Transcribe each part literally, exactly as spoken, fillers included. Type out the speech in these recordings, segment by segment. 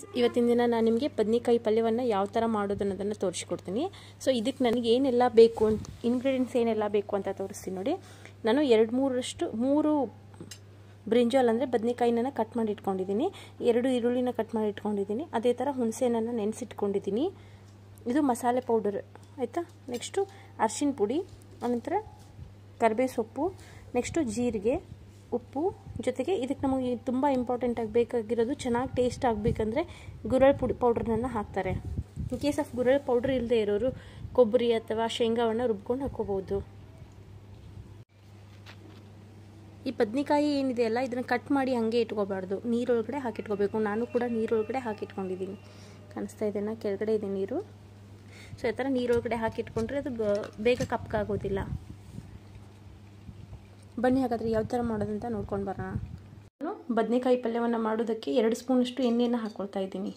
ಇವತ್ತಿನ ದಿನ ನಾನು ನಿಮಗೆ ಬದನೆಕಾಯಿ ಪಲ್ಯವನ್ನು ಯಾವ ಥರ ಮಾಡೋದು ಅನ್ನೋದನ್ನು ತೋರಿಸ್ಕೊಡ್ತೀನಿ. ಸೊ ಇದಕ್ಕೆ ನನಗೆ ಏನೆಲ್ಲ ಬೇಕು ಅಂತ ಇಂಗ್ರೀಡಿಯೆಂಟ್ಸ್ ಏನೆಲ್ಲ ಬೇಕು ಅಂತ ತೋರಿಸ್ತೀನಿ ನೋಡಿ. ನಾನು ಎರಡು ಮೂರಷ್ಟು ಮೂರು ಬ್ರಿಂಜಾಲ್ ಅಂದರೆ ಬದನೆಕಾಯಿನ ಕಟ್ ಮಾಡಿ ಇಟ್ಕೊಂಡಿದ್ದೀನಿ, ಎರಡು ಈರುಳ್ಳಿನ ಕಟ್ ಮಾಡಿ ಇಟ್ಕೊಂಡಿದ್ದೀನಿ, ಅದೇ ಥರ ಹುಣಸೆಹಣ್ಣನ್ನು ನೆನೆಸಿಟ್ಕೊಂಡಿದ್ದೀನಿ. ಇದು ಮಸಾಲೆ ಪೌಡರ್ ಆಯಿತಾ. ನೆಕ್ಸ್ಟು ಅರಿಶಿನ ಪುಡಿ, ಆನಂತರ ಕರಿಬೇವು ಸೊಪ್ಪು, ನೆಕ್ಸ್ಟು ಜೀರಿಗೆ, ಉಪ್ಪು, ಜೊತೆಗೆ ಇದಕ್ಕೆ ನಮಗೆ ತುಂಬ ಇಂಪಾರ್ಟೆಂಟಾಗಿ ಬೇಕಾಗಿರೋದು ಚೆನ್ನಾಗಿ ಟೇಸ್ಟ್ ಆಗಬೇಕಂದ್ರೆ ಗುರಳ್ ಪುಡಿ ಪೌಡ್ರನ್ನ ಹಾಕ್ತಾರೆ. ಇನ್ ಕೇಸ್ ಆಫ್ ಗುರಳ್ ಪೌಡ್ರ್ ಇಲ್ಲದೆ ಇರೋರು ಕೊಬ್ಬರಿ ಅಥವಾ ಶೇಂಗಾವನ್ನು ರುಬ್ಕೊಂಡು ಹಾಕೋಬೋದು. ಈ ಬದನೆಕಾಯಿ ಏನಿದೆಯಲ್ಲ ಇದನ್ನು ಕಟ್ ಮಾಡಿ ಹಾಗೆ ಇಟ್ಕೋಬಾರ್ದು, ನೀರೊಳಗಡೆ ಹಾಕಿಟ್ಕೋಬೇಕು. ನಾನು ಕೂಡ ನೀರೊಳಗಡೆ ಹಾಕಿಟ್ಕೊಂಡಿದ್ದೀನಿ, ಕಾಣಿಸ್ತಾ ಇದೆನಾ, ಕೆಳಗಡೆ ಇದೆ ನೀರು. ಸೊ ಈ ಥರ ನೀರೊಳಗಡೆ ಹಾಕಿಟ್ಕೊಂಡ್ರೆ ಅದು ಬೇಗ ಕಪ್ಪಾಗೋದಿಲ್ಲ. ಬನ್ನಿ ಹಾಗಾದರೆ ಯಾವ ಥರ ಮಾಡೋದಂತ ನೋಡ್ಕೊಂಡು ಬರೋಣ. ನಾನು ಬದನೆಕಾಯಿ ಪಲ್ಯವನ್ನು ಮಾಡೋದಕ್ಕೆ ಎರಡು ಸ್ಪೂನಷ್ಟು ಎಣ್ಣೆಯನ್ನು ಹಾಕ್ಕೊಳ್ತಾ ಇದ್ದೀನಿ.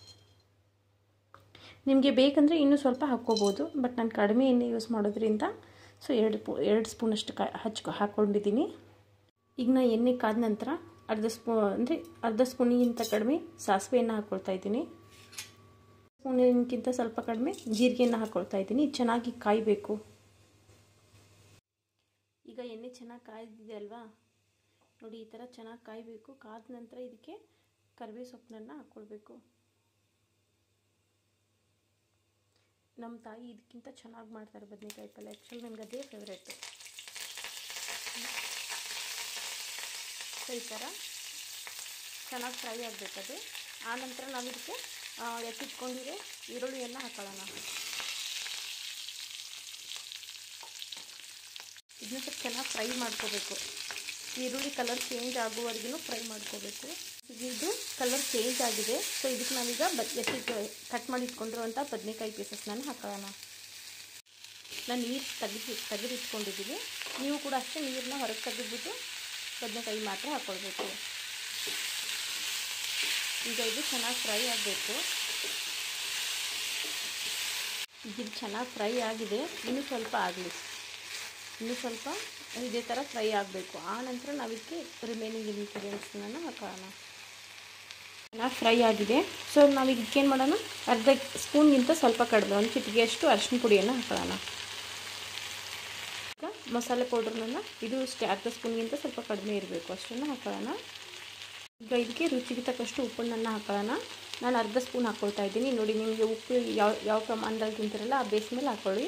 ನಿಮಗೆ ಬೇಕಂದರೆ ಇನ್ನೂ ಸ್ವಲ್ಪ ಹಾಕ್ಕೋಬೋದು, ಬಟ್ ನಾನು ಕಡಿಮೆ ಎಣ್ಣೆ ಯೂಸ್ ಮಾಡೋದ್ರಿಂದ ಸೊ ಎರಡು ಪೂ ಎರಡು ಸ್ಪೂನಷ್ಟು ಕ ಹಚ್ಕೊ ಹಾಕ್ಕೊಂಡಿದ್ದೀನಿ. ಈಗ ನಾನು ಎಣ್ಣೆ ಕಾದ ನಂತರ ಅರ್ಧ ಸ್ಪೂ ಅಂದರೆ ಅರ್ಧ ಸ್ಪೂನಿಗಿಂತ ಕಡಿಮೆ ಸಾಸಿವೆಯನ್ನು ಹಾಕ್ಕೊಳ್ತಾ ಇದ್ದೀನಿ. ಸ್ಪೂನಿಗಿಂತ ಸ್ವಲ್ಪ ಕಡಿಮೆ ಜೀರಿಗೆಯನ್ನು ಹಾಕ್ಕೊಳ್ತಾ ಇದ್ದೀನಿ. ಇದು ಚೆನ್ನಾಗಿ ಕಾಯಬೇಕು. ಈಗ ಎಣ್ಣೆ ಚೆನ್ನಾಗಿ ಕಾಯ್ದಿದೆ ಅಲ್ವಾ ನೋಡಿ, ಈ ಥರ ಚೆನ್ನಾಗಿ ಕಾಯಬೇಕು. ಕಾದ ನಂತರ ಇದಕ್ಕೆ ಕರಿಬೇವು ಸೊಪ್ಪನ್ನು ಹಾಕ್ಕೊಳ್ಬೇಕು. ನಮ್ಮ ತಾಯಿ ಇದಕ್ಕಿಂತ ಚೆನ್ನಾಗಿ ಮಾಡ್ತಾರೆ ಬದನೆಕಾಯಿ ಪಲ್ಯ. ಆ್ಯಕ್ಚುಲಿ ನನಗೆ ಅದೇ ಫೇವ್ರೇಟು. ಸೊ ಈ ಥರ ಚೆನ್ನಾಗಿ ಫ್ರೈ ಆಗಬೇಕದು. ಆನಂತರ ನಾವು ಇದಕ್ಕೆ ಎತ್ತಿಟ್ಕೊಂಡಿರೋ ಈರುಳ್ಳಿಯನ್ನು ಹಾಕೊಳ್ಳೋಣ. ಇದನ್ನ ಸ್ವಲ್ಪ ಚೆನ್ನಾಗಿ ಫ್ರೈ ಮಾಡ್ಕೋಬೇಕು. ಈರುಳ್ಳಿ ಕಲರ್ ಚೇಂಜ್ ಆಗುವವರೆಗೂ ಫ್ರೈ ಮಾಡ್ಕೋಬೇಕು. ಇದು ಕಲರ್ ಚೇಂಜ್ ಆಗಿದೆ. ಸೊ ಇದಕ್ಕೆ ನಾವೀಗ ಬದ್ ಎತ್ತಿಟ್ಟು ಕಟ್ ಮಾಡಿ ಇಟ್ಕೊಂಡಿರುವಂಥ ಬದನೆಕಾಯಿ ಪೀಸಸ್ನ ಹಾಕೊಳ್ಳೋಣ. ನಾನು ನೀರು ತೆಗೆದು ತೆಗೆದು ಇಟ್ಕೊಂಡಿದ್ದೀನಿ. ನೀವು ಕೂಡ ಅಷ್ಟೇ ನೀರನ್ನ ಹೊರಗೆ ತೆಗೆದುಬಿಟ್ಟು ಬದನೆಕಾಯಿ ಮಾತ್ರ ಹಾಕ್ಕೊಳ್ಬೇಕು. ಈಗ ಇದು ಚೆನ್ನಾಗಿ ಫ್ರೈ ಆಗಬೇಕು. ಇದು ಚೆನ್ನಾಗಿ ಫ್ರೈ ಆಗಿದೆ, ಇನ್ನೂ ಸ್ವಲ್ಪ ಆಗಲಿ, ಇನ್ನೂ ಸ್ವಲ್ಪ ಇದೇ ಥರ ಫ್ರೈ ಆಗಬೇಕು. ಆ ನಂತರ ನಾವು ಇದಕ್ಕೆ ರಿಮೈನಿಂಗ್ ಇಂಗ್ರೀಡಿಯೆಂಟ್ಸ್ನ ಹಾಕೋಣ. ಚೆನ್ನಾಗಿ ಫ್ರೈ ಆಗಿದೆ. ಸೊ ನಾವು ಇದಕ್ಕೇನು ಮಾಡೋಣ, ಅರ್ಧ ಸ್ಪೂನ್ಗಿಂತ ಸ್ವಲ್ಪ ಕಡಿಮೆ ಒಂದು ಚಿಟಿಗೆಯಷ್ಟು ಅರಿಶಿನ ಪುಡಿಯನ್ನು ಹಾಕೋಣ. ಈಗ ಮಸಾಲೆ ಪೌಡ್ರನ್ನ ಇದು ಅಷ್ಟೇ ಅರ್ಧ ಸ್ಪೂನ್ಗಿಂತ ಸ್ವಲ್ಪ ಕಡಿಮೆ ಇರಬೇಕು, ಅಷ್ಟನ್ನು ಹಾಕೋಣ. ಈಗ ಇದಕ್ಕೆ ರುಚಿಗೆ ತಕ್ಕಷ್ಟು ಉಪ್ಪನ್ನು ಹಾಕೋಣ. ನಾನು ಅರ್ಧ ಸ್ಪೂನ್ ಹಾಕ್ಕೊಳ್ತಾ ಇದ್ದೀನಿ. ನೋಡಿ, ನಿಮಗೆ ಉಪ್ಪು ಯಾವ ಯಾವ ಪ್ರಮಾಣದಲ್ಲಿ ತಿಂತಿರಲ್ಲ ಆ ಬೇಸ್ ಮೇಲೆ ಹಾಕ್ಕೊಳ್ಳಿ.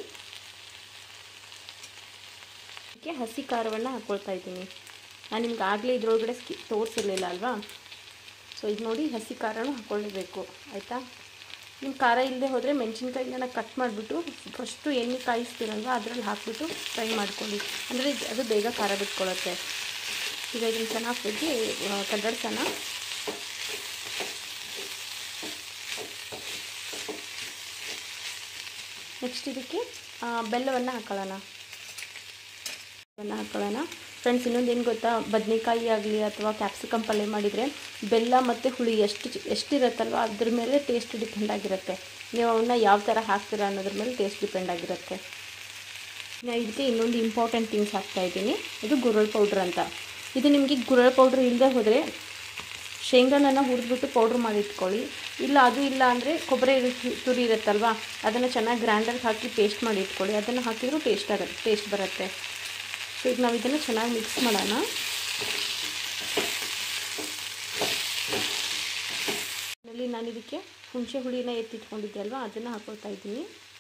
ಇದಕ್ಕೆ ಹಸಿ ಖಾರವನ್ನು ಹಾಕ್ಕೊಳ್ತಾ ಇದ್ದೀನಿ. ನಾನು ನಿಮ್ಗೆ ಆಗಲೇ ಇದ್ರೊಳಗಡೆ ಸ್ಕಿ ತೋರಿಸಿರಲಿಲ್ಲ ಅಲ್ವಾ. ಸೊ ಇದು ನೋಡಿ, ಹಸಿ ಖಾರನೂ ಹಾಕ್ಕೊಳ್ಳಬೇಕು ಆಯಿತಾ. ನಿಮ್ಮ ಖಾರ ಇಲ್ಲದೆ ಹೋದರೆ ಮೆಣಸಿನ್ಕಾಯಿನ ಕಟ್ ಮಾಡಿಬಿಟ್ಟು ಫಸ್ಟು ಎಣ್ಣೆ ಕಾಯಿಸ್ತೀರಲ್ವ ಅದರಲ್ಲಿ ಹಾಕಿಬಿಟ್ಟು ಫ್ರೈ ಮಾಡ್ಕೊಳ್ಳಿ, ಅಂದರೆ ಅದು ಬೇಗ ಖಾರ ಬಿಟ್ಕೊಳ್ಳುತ್ತೆ. ಈಗ ಇದನ್ನು ಚೆನ್ನಾಗಿ ಹೋಗಿ ಕಡ್ಡಡ್ಸೋಣ. ನೆಕ್ಸ್ಟ್ ಇದಕ್ಕೆ ಬೆಲ್ಲವನ್ನು ಹಾಕೊಳ್ಳೋಣ ಬೆಲ್ಲ ಹಾಕೊಳ್ಳೋಣ ಫ್ರೆಂಡ್ಸ್. ಇನ್ನೊಂದು ಏನು ಗೊತ್ತಾ, ಬದನೆಕಾಯಿ ಆಗಲಿ ಅಥವಾ ಕ್ಯಾಪ್ಸಿಕಮ್ ಪಲ್ಯ ಮಾಡಿದರೆ ಬೆಲ್ಲ ಮತ್ತು ಹುಳಿ ಎಷ್ಟು ಎಷ್ಟಿರುತ್ತಲ್ವ ಅದ್ರ ಮೇಲೆ ಟೇಸ್ಟ್ ಡಿಪೆಂಡ್ ಆಗಿರುತ್ತೆ. ನೀವು ಅವನ್ನ ಯಾವ ಥರ ಹಾಕ್ತೀರಾ ಅನ್ನೋದ್ರ ಮೇಲೆ ಟೇಸ್ಟ್ ಡಿಪೆಂಡ್ ಆಗಿರುತ್ತೆ. ನಾನು ಇದಕ್ಕೆ ಇನ್ನೊಂದು ಇಂಪಾರ್ಟೆಂಟ್ ಥಿಂಗ್ಸ್ ಹಾಕ್ತಾಯಿದ್ದೀನಿ. ಇದು ಗುರಳ್ ಪೌಡ್ರ್ ಅಂತ. ಇದು ನಿಮಗೆ ಗುರಳ್ ಪೌಡ್ರ್ ಇಲ್ಲದೆ ಹೋದರೆ ಶೇಂಗಾನ ಹುರಿದ್ಬಿಟ್ಟು ಪೌಡ್ರ್ ಮಾಡಿ ಇಟ್ಕೊಳ್ಳಿ. ಇಲ್ಲ ಅದು ಇಲ್ಲ ಅಂದರೆ ಕೊಬ್ಬರಿ ತುರಿ ಇರುತ್ತಲ್ವ ಅದನ್ನು ಚೆನ್ನಾಗಿ ಗ್ರೈಂಡರ್ಗೆ ಹಾಕಿ ಪೇಸ್ಟ್ ಮಾಡಿ ಇಟ್ಕೊಳ್ಳಿ. ಅದನ್ನು ಹಾಕಿದರೂ ಟೇಸ್ಟ್ ಆಗುತ್ತೆ ಟೇಸ್ಟ್ ಬರುತ್ತೆ. ಸೊ ಈಗ ನಾವು ಇದನ್ನು ಚೆನ್ನಾಗಿ ಮಿಕ್ಸ್ ಮಾಡೋಣ. ಆಮೇಲೆ ನಾನು ಇದಕ್ಕೆ ಹುಣಸೆ ಹುಳಿನ ಎತ್ತಿಟ್ಕೊಂಡಿದ್ದೆ ಅಲ್ವಾ ಅದನ್ನು ಹಾಕ್ಕೊಳ್ತಾ ಇದ್ದೀನಿ.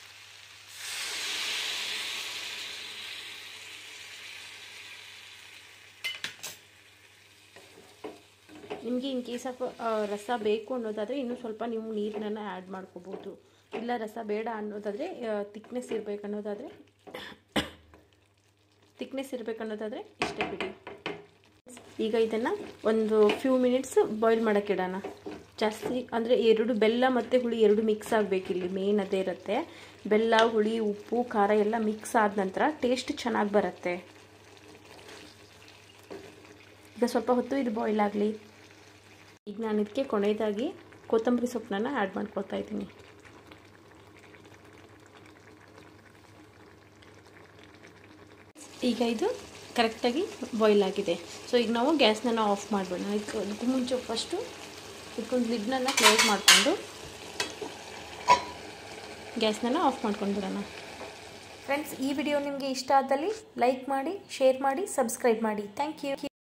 ನಿಮಗೆ ಇನ್ ಕೇಸ್ ಆಫ್ ರಸ ಬೇಕು ಅನ್ನೋದಾದರೆ ಇನ್ನೂ ಸ್ವಲ್ಪ ನೀವು ನೀರನ್ನ ಆ್ಯಡ್ ಮಾಡ್ಕೋಬೋದು. ಇಲ್ಲ ರಸ ಬೇಡ ಅನ್ನೋದಾದರೆ ತಿಕ್ನೆಸ್ ಇರಬೇಕು ಅನ್ನೋದಾದರೆ ತಿಕ್ನೆಸ್ ಇರಬೇಕು ಅನ್ನೋದಾದರೆ ಇಷ್ಟೇ ಬಿಡಿ. ಈಗ ಇದನ್ನು ಒಂದು ಫ್ಯೂ ಮಿನಿಟ್ಸ್ ಬಾಯ್ಲ್ ಮಾಡೋಕ್ಕೆ ಇಡೋಣ. ಜಾಸ್ತಿ ಅಂದರೆ ಎರಡು ಬೆಲ್ಲ ಮತ್ತು ಹುಳಿ ಎರಡು ಮಿಕ್ಸ್ ಆಗಬೇಕು. ಇಲ್ಲಿ ಮೇನ್ ಅದೇ ಇರುತ್ತೆ. ಬೆಲ್ಲ, ಹುಳಿ, ಉಪ್ಪು, ಖಾರ ಎಲ್ಲ ಮಿಕ್ಸ್ ಆದ ನಂತರ ಟೇಸ್ಟ್ ಚೆನ್ನಾಗಿ ಬರುತ್ತೆ. ಈಗ ಸ್ವಲ್ಪ ಹೊತ್ತು ಇದು ಬಾಯ್ಲ್ ಆಗಲಿ. ಈಗ ನಾನು ಇದಕ್ಕೆ ಕೊನೆಯದಾಗಿ ಕೊತ್ತಂಬರಿ ಸೊಪ್ಪನ್ನ ಆ್ಯಡ್ ಮಾಡ್ಕೊಳ್ತಾ ಇದ್ದೀನಿ. ಈಗ ಇದು ಕರೆಕ್ಟಾಗಿ ಬಾಯ್ಲ್ ಆಗಿದೆ. ಸೊ ಈಗ ನಾವು ಗ್ಯಾಸ್ನ ಆಫ್ ಮಾಡಿಬಿಡೋಣ. ಇದಕ್ಕೆ ಅದಕ್ಕೂ ಮುಂಚೆ ಫಸ್ಟು ಇದಕ್ಕೊಂದು ಲಿಡ್ನನ್ನು ಕ್ಲೋಸ್ ಮಾಡಿಕೊಂಡು ಗ್ಯಾಸ್ನ ಆಫ್ ಮಾಡ್ಕೊಂಡು ಬಿಡೋಣ. ಫ್ರೆಂಡ್ಸ್, ಈ ವಿಡಿಯೋ ನಿಮಗೆ ಇಷ್ಟ ಆದಲ್ಲಿ ಲೈಕ್ ಮಾಡಿ, ಶೇರ್ ಮಾಡಿ, ಸಬ್ಸ್ಕ್ರೈಬ್ ಮಾಡಿ. Thank you.